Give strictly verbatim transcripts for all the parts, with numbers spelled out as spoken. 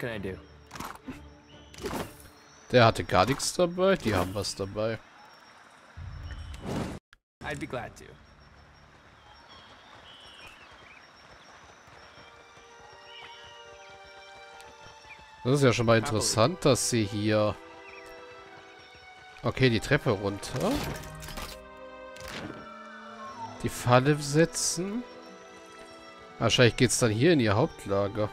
can I do? Der hatte gar nichts dabei, die haben was dabei. I'd be glad to. Das ist ja schon mal interessant, dass sie hier... Okay, die Treppe runter. Die Falle setzen. Wahrscheinlich geht es dann hier in ihr Hauptlager.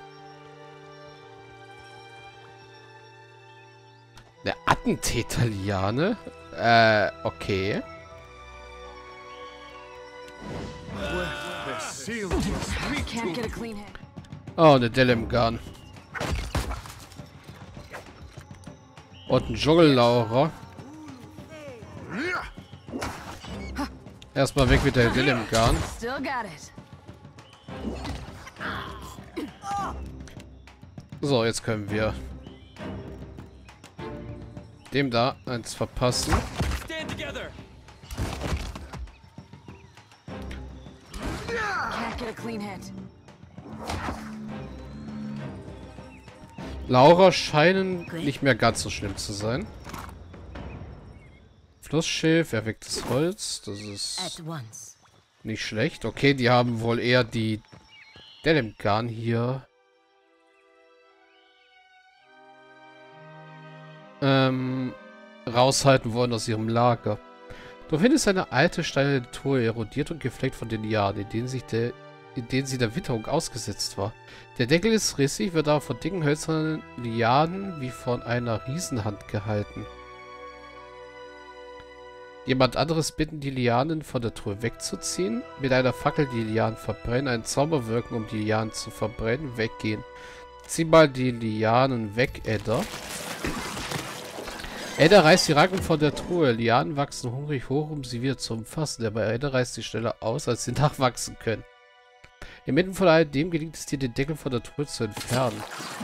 Der Attentäter Liane? Äh, okay. Oh, eine Delemgan. Und ein Dschungellaurer. Erstmal weg mit der Delemgan. So, jetzt können wir dem da eins verpassen. Laura scheinen nicht mehr ganz so schlimm zu sein. Flussschiff, erwecktes Holz, das ist nicht schlecht. Okay, die haben wohl eher die Delemgan hier ähm, raushalten wollen aus ihrem Lager. Du findest eine alte steile Truhe, erodiert und gefleckt von den Jahren, in denen sich der in denen sie der Witterung ausgesetzt war. Der Deckel ist rissig, wird aber von dicken hölzernen Lianen wie von einer Riesenhand gehalten. Jemand anderes bitten, die Lianen von der Truhe wegzuziehen, mit einer Fackel die Lianen verbrennen, einen Zauber wirken, um die Lianen zu verbrennen, weggehen. Zieh mal die Lianen weg, Edda. Edda reißt die Ranken von der Truhe. Lianen wachsen hungrig hoch, um sie wieder zu umfassen, aber Edda reißt sie schneller aus, als sie nachwachsen können. Inmitten von all dem gelingt es dir, den Deckel von der Truhe zu entfernen.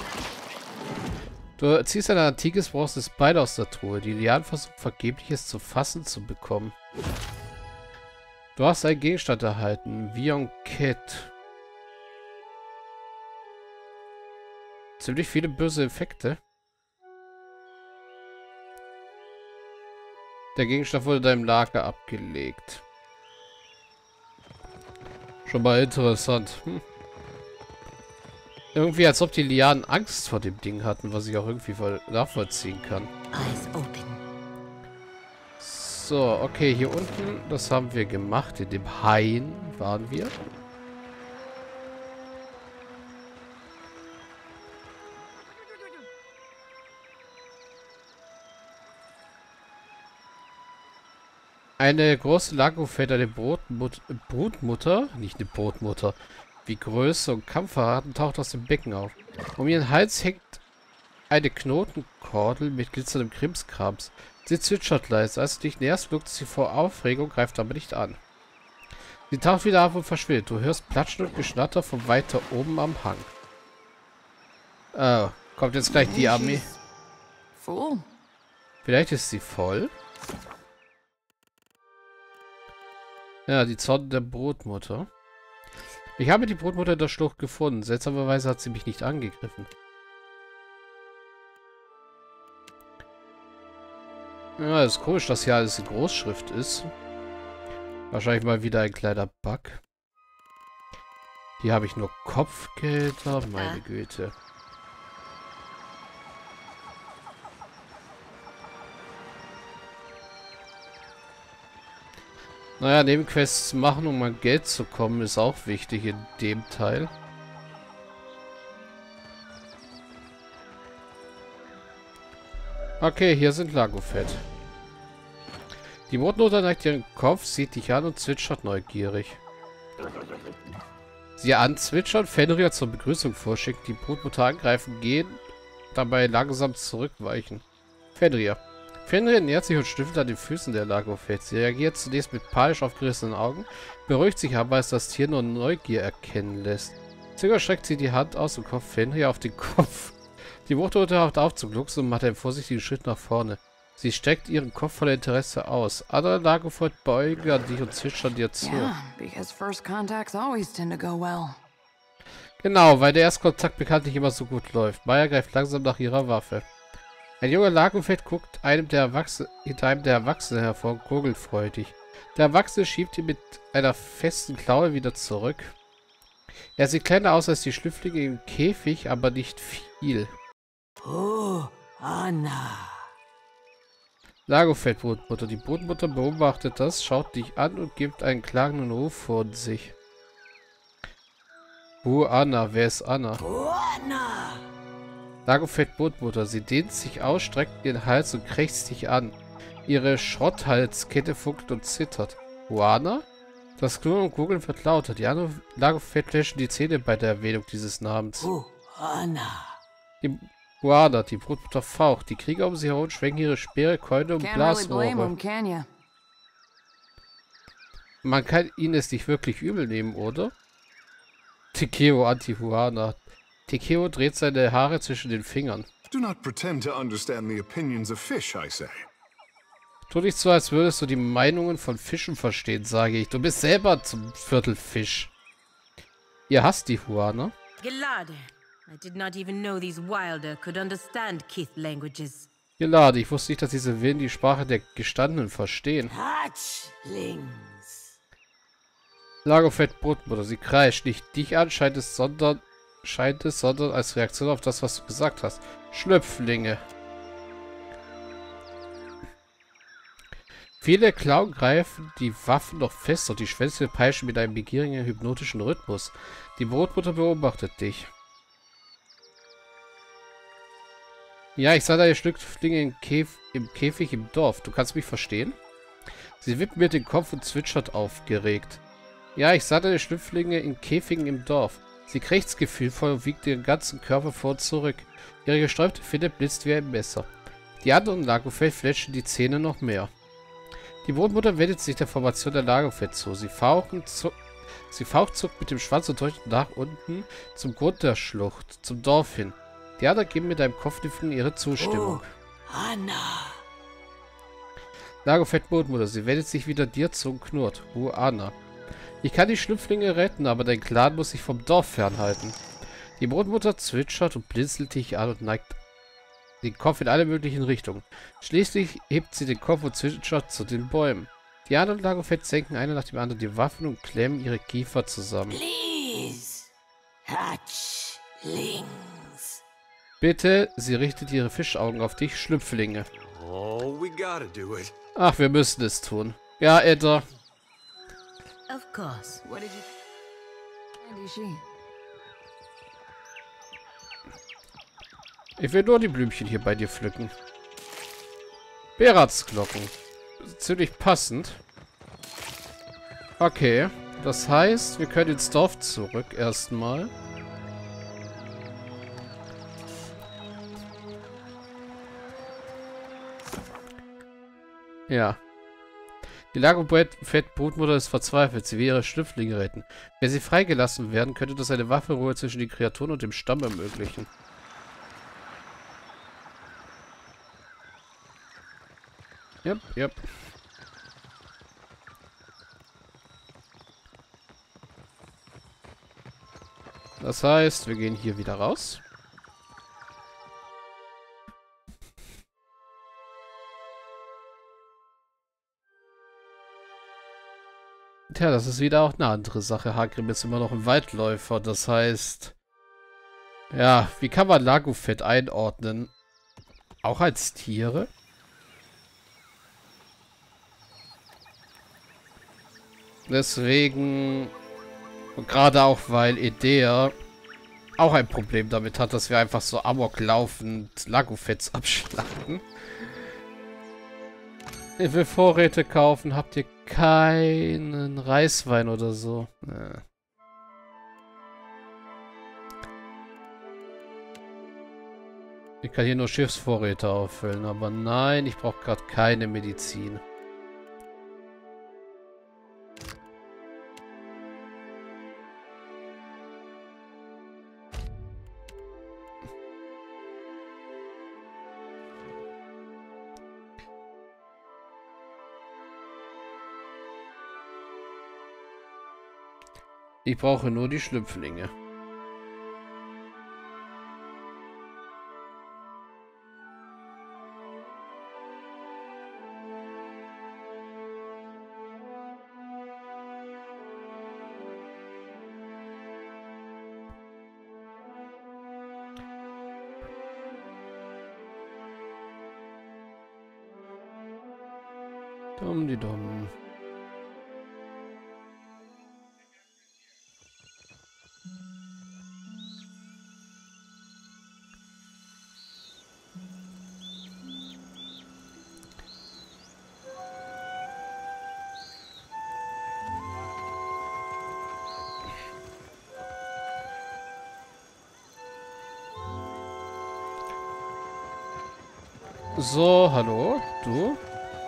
Du ziehst ein antikes, bronzenes Bein aus der Truhe. Die Lianen versuchen vergeblich, es zu fassen zu bekommen. Du hast einen Gegenstand erhalten. Vionket. Ziemlich viele böse Effekte. Der Gegenstand wurde in deinem Lager abgelegt. Schon mal interessant. Hm. Irgendwie, als ob die Lianen Angst vor dem Ding hatten, was ich auch irgendwie voll nachvollziehen kann. So, okay, hier unten, das haben wir gemacht. In dem Hain waren wir. Eine große Lagofett, eine Brotmut Brutmutter, nicht eine Brotmutter, wie Größe und Kampfverraten taucht aus dem Becken auf. Um ihren Hals hängt eine Knotenkordel mit glitzerndem Krimskrams. Sie zwitschert leise. Als du dich näherst, wirkt sie vor Aufregung, greift aber nicht an. Sie taucht wieder auf und verschwindet. Du hörst Platschen und Geschnatter von weiter oben am Hang. Oh, kommt jetzt gleich die Armee. Vielleicht ist sie voll. Ja, die Zorn der Brotmutter. Ich habe die Brotmutter in der Schlucht gefunden. Seltsamerweise hat sie mich nicht angegriffen. Ja, ist komisch, dass hier alles in Großschrift ist. Wahrscheinlich mal wieder ein kleiner Bug. Hier habe ich nur Kopfgelder. Meine Güte. Naja, Nebenquests machen, um an Geld zu kommen, ist auch wichtig in dem Teil. Okay, hier sind Lagofett. Die Brotmutter neigt ihren Kopf, sieht dich an und zwitschert neugierig. Sie anzwitschern, Fenrir zur Begrüßung vorschicken, die Brotmutter angreifen, gehen, dabei langsam zurückweichen. Fenrir. Fenrir nähert sich und schnüffelt an den Füßen der Lagofett. Sie reagiert zunächst mit panisch aufgerissenen Augen, beruhigt sich aber, als das Tier nur Neugier erkennen lässt. Zögernd streckt sie die Hand aus und klopft Fenrir auf den Kopf. Die Brotmutter haucht auf zum Glucksen und macht einen vorsichtigen Schritt nach vorne. Sie streckt ihren Kopf voller Interesse aus. Andere Lagofett beugen an dich und zwitschern dir zu. Genau, weil der Erstkontakt bekanntlich immer so gut läuft. Maya greift langsam nach ihrer Waffe. Ein junger Lagerfeld guckt einem der Erwachsene, hinter einem der Erwachsenen hervor und gurgelt freudig. Der Erwachsene schiebt ihn mit einer festen Klaue wieder zurück. Er sieht kleiner aus als die Schlüpflinge im Käfig, aber nicht viel. Oh, Anna. Lagerfeld, Brutmutter. Die Brutmutter beobachtet das, schaut dich an und gibt einen klagenden Ruf von sich. Oh, Anna. Wer ist Anna? Oh, Anna. Lagerfeld, Brutmutter. Sie dehnt sich aus, streckt den Hals und krächzt dich an. Ihre Schrotthalskette funkt und zittert. Juana? Das Knurren und Gurgeln wird lauter. Die anderen Lagerfeld flashen die Zähne bei der Erwähnung dieses Namens. Oh, Anna. Die Juana, die Brutmutter faucht. Die Krieger um sie herum schwenken ihre Speere, Keule und Blasrohre. Man kann ihnen es nicht wirklich übel nehmen, oder? Tikeo anti-Juana. Tikeo dreht seine Haare zwischen den Fingern. Do not pretend to understand the opinions of fish, I say. Tu nicht so, als würdest du die Meinungen von Fischen verstehen, sage ich. Du bist selber zum Viertel Fisch. Ihr hasst die Juana? Gelade. I did not even know these Wilder could understand Kith languages. Gelade, ich wusste nicht, dass diese Willen die Sprache der Gestandenen verstehen. Hatchlings. Lagerfeld Brutmutter, sie kreischt. Nicht dich an, scheint es, sondern, scheint es, sondern als Reaktion auf das, was du gesagt hast. Schlüpflinge. Viele Klauen greifen die Waffen noch fest und die Schwänze peitschen mit einem begierigen, hypnotischen Rhythmus. Die Brotmutter beobachtet dich. Ja, ich sah deine Schlüpflinge im, Käf im Käfig im Dorf. Du kannst mich verstehen? Sie wippt mir den Kopf und zwitschert aufgeregt. Ja, ich sah deine Schlüpflinge in Käfigen im Dorf. Sie krächzt gefühlvoll und wiegt ihren ganzen Körper vor und zurück. Ihre gesträubte Finne blitzt wie ein Messer. Die anderen Lagerfeld fletschen die Zähne noch mehr. Die Brotmutter wendet sich der Formation der Lagerfeld zu. Sie fauchen zu Sie faucht zuckt mit dem Schwanz und deutet nach unten zum Grund der Schlucht, zum Dorf hin. Die anderen geben mit einem Kopfnicken ihre Zustimmung. Oh, Anna. Lagerfeld Brotmutter, sie wendet sich wieder dir zu und knurrt. Oh, Anna. Ich kann die Schlüpflinge retten, aber dein Clan muss sich vom Dorf fernhalten. Die Brotmutter zwitschert und blinzelt dich an und neigt den Kopf in alle möglichen Richtungen. Schließlich hebt sie den Kopf und zwitschert zu den Bäumen. Die anderen Lagerfeld senken einer nach dem anderen die Waffen und klemmen ihre Kiefer zusammen. Please. Hatchlings. Bitte, sie richtet ihre Fischaugen auf dich, Schlüpflinge. Oh, we gotta do it. Ach, wir müssen es tun. Ja, Edda. Of course. What did you... And is she? Ich will nur die Blümchen hier bei dir pflücken. Beratsglocken. Ziemlich passend. Okay. Das heißt, wir können ins Dorf zurück erstmal. Ja. Die Lagerfeld-Brutmutter ist verzweifelt. Sie will ihre Schlüpflinge retten. Wenn sie freigelassen werden, könnte das eine Waffenruhe zwischen den Kreaturen und dem Stamm ermöglichen. Yep, yep. Das heißt, wir gehen hier wieder raus. Tja, das ist wieder auch eine andere Sache. Hagrid ist immer noch ein Waldläufer. Das heißt... Ja, wie kann man Lagerfeld einordnen? Auch als Tiere? Deswegen... Und gerade auch, weil Edea auch ein Problem damit hat, dass wir einfach so amok laufend Lagerfels abschlachten. Ich will Vorräte kaufen. Habt ihr keinen Reiswein oder so? Nee. Ich kann hier nur Schiffsvorräte auffüllen, aber nein, ich brauche gerade keine Medizin. Ich brauche nur die Schlüpflinge. Dumm die dumm. So, hallo, du?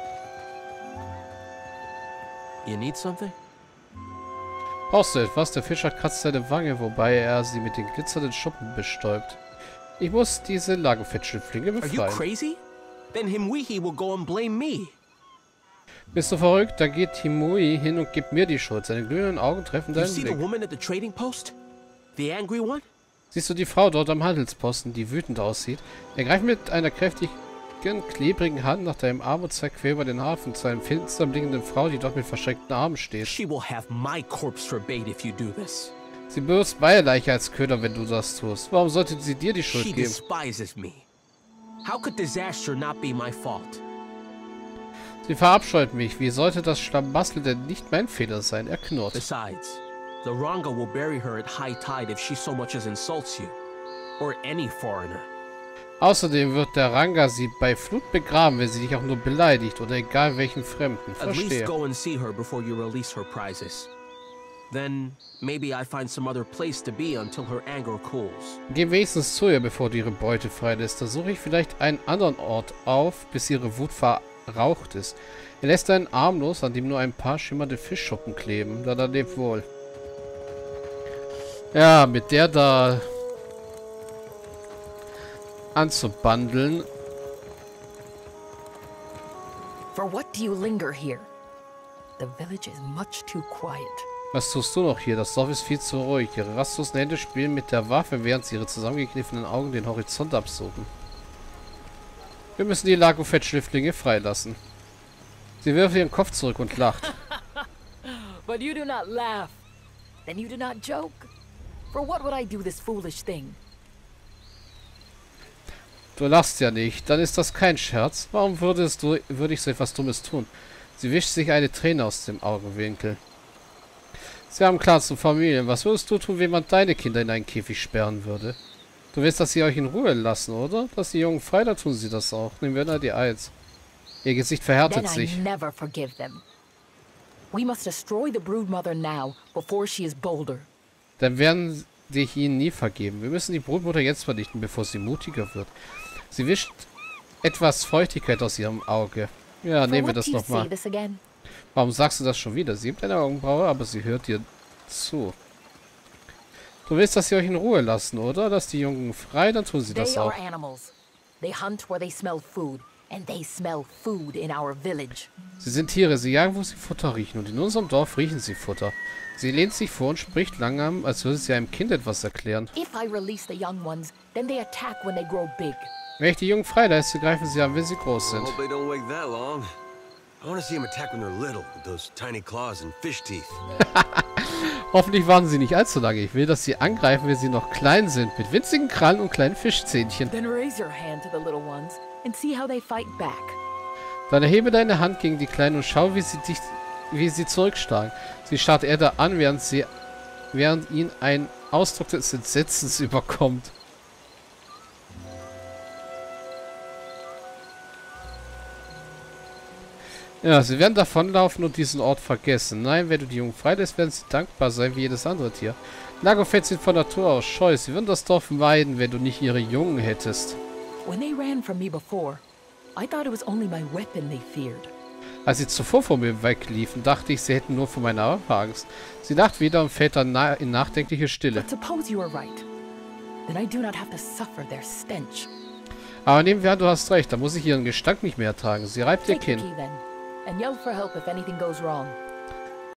You need something? Brauchst du etwas? Der Fischer kratzt seine Wange, wobei er sie mit den glitzernden Schuppen bestäubt. Ich muss diese Lagofett-Schützlinge Are you befreien. crazy? Then Himwehi will go and blame me. Bist du verrückt? Dann geht Himui hin und gibt mir die Schuld. Seine glühenden Augen treffen You deinen see the Blick. woman at the trading post? The angry one? Siehst du die Frau dort am Handelsposten, die wütend aussieht? Er greift mit einer kräftigen, klebrigen Hand nach deinem Arm und zeigt quer über den Hafen zu einer finster blickenden Frau, die dort mit verschränkten Armen steht. She will have my corpse for bait if you do this. Sie benutzt meine Leiche als Köder, wenn du das tust. Warum sollte sie dir die She Schuld geben? despises me. How could disaster not be my fault? Sie verabscheut mich. Wie sollte das Schlamassel denn nicht mein Fehler sein? Er knurrt. Besides, the Ranga will bury her at high tide if she so much as insults you. Or any foreigner. Außerdem wird der Ranga sie bei Flut begraben, wenn sie dich auch nur beleidigt oder egal welchen Fremden. At least Verstehe. go and see her before you release her prizes. Then, maybe I find some other place to be until her anger cools. Geh wenigstens zu ihr, bevor du ihre Beute freilässt. Dann suche ich vielleicht einen anderen Ort auf, bis ihre Wut verraucht ist. Er lässt einen Arm los, an dem nur ein paar schimmernde Fischschuppen kleben. Da, da lebt wohl. Ja, mit der da anzubandeln. For what do you linger here? The village is much too quiet. Was tust du noch hier? Das Dorf ist viel zu ruhig. Ihre rastlosen Hände spielen mit der Waffe, während sie ihre zusammengekniffenen Augen den Horizont absuchen. Wir müssen die Lagofett-Schlifflinge freilassen. Sie wirft ihren Kopf zurück und lacht. But you do not laugh. Then you do not joke. For what would I do this foolish thing? Du lachst ja nicht. Dann ist das kein Scherz. Warum würdest du, würde ich so etwas Dummes tun? Sie wischt sich eine Träne aus dem Augenwinkel. Sie haben klar zu Familien. Was würdest du tun, wenn man deine Kinder in einen Käfig sperren würde? Du willst, dass sie euch in Ruhe lassen, oder? Dass die Jungen frei, da tun sie das auch. Nehmen wir nur die Eins. Ihr Gesicht verhärtet Then I sich. never forgive them. We must destroy the broodmother now, before she is bolder. Dann werden dich ihnen nie vergeben. Wir müssen die Brutmutter jetzt vernichten, bevor sie mutiger wird. Sie wischt etwas Feuchtigkeit aus ihrem Auge. Ja, For nehmen wir what das do you nochmal. say this again? Warum sagst du das schon wieder? Sie hebt eine Augenbraue, aber sie hört dir zu. Du willst, dass sie euch in Ruhe lassen, oder? Dass die Jungen frei, dann tun sie das They auch. are animals. They hunt where they smell food, and they smell food in our village. Sie sind Tiere, sie jagen, wo sie Futter riechen. Und in unserem Dorf riechen sie Futter. Sie lehnt sich vor und spricht langsam, als würde sie einem Kind etwas erklären. If I release the young ones, then they attack when they grow big. Wenn ich die Jungen freilasse, greifen sie an, wenn sie groß sind. Hope they don't wait that long. I want to see them attack when they're little, with those tiny claws and fish teeth. Hoffentlich warten sie nicht allzu lange. Ich will, dass sie angreifen, wenn sie noch klein sind, mit winzigen Krallen und kleinen Fischzähnchen. Then raise your hand to the little ones and see how they fight back. Dann erhebe deine Hand gegen die Kleinen und schau, wie sie dich, wie sie zurückschlagen. Sie starrt Edda an, während sie, während ihn ein Ausdruck des Entsetzens überkommt. Ja, sie werden davonlaufen und diesen Ort vergessen. Nein, wenn du die Jungen freilässt, werden sie dankbar sein wie jedes andere Tier. Lagofett sind von Natur aus scheu. Sie würden das Dorf meiden, wenn du nicht ihre Jungen hättest. When they ran from me before, I thought it was only my weapon they feared. Als sie zuvor vor mir wegliefen, dachte ich, sie hätten nur vor meiner Waffe Angst. Sie lacht wieder und fällt dann na in nachdenkliche Stille. But suppose you are right. Then I do not have to suffer their stench. Aber nehmen wir an, du hast recht. Da muss ich ihren Gestank nicht mehr ertragen. Sie reibt ihr Take the Kinn. key then, and yell for help if anything goes wrong.